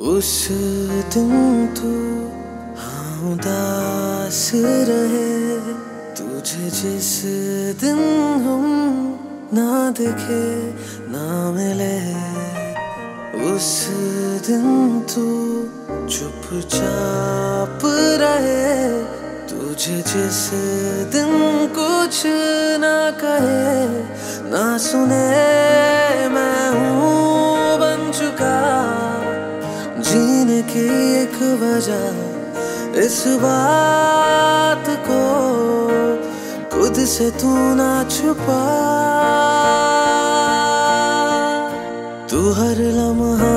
उस दिन तो हाँ उदास रहे, तुझे जिस दिन हम ना दिखे ना मिले, उस दिन तू चुपचाप रहे, तुझे जिस दिन कुछ ना कहे ना सुने, मैं हूँ बन चुका जीने की एक वजह, इस बात को खुद से तू ना छुपा। तू हर लम्हा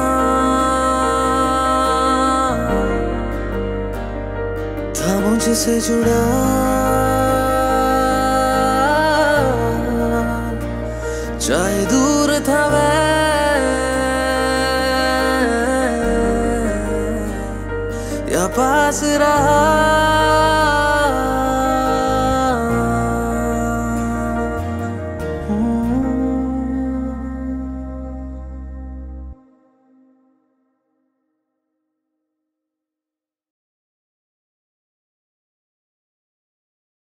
था मुझसे जुड़ा, चाहे दूर था मैं या पास रहा,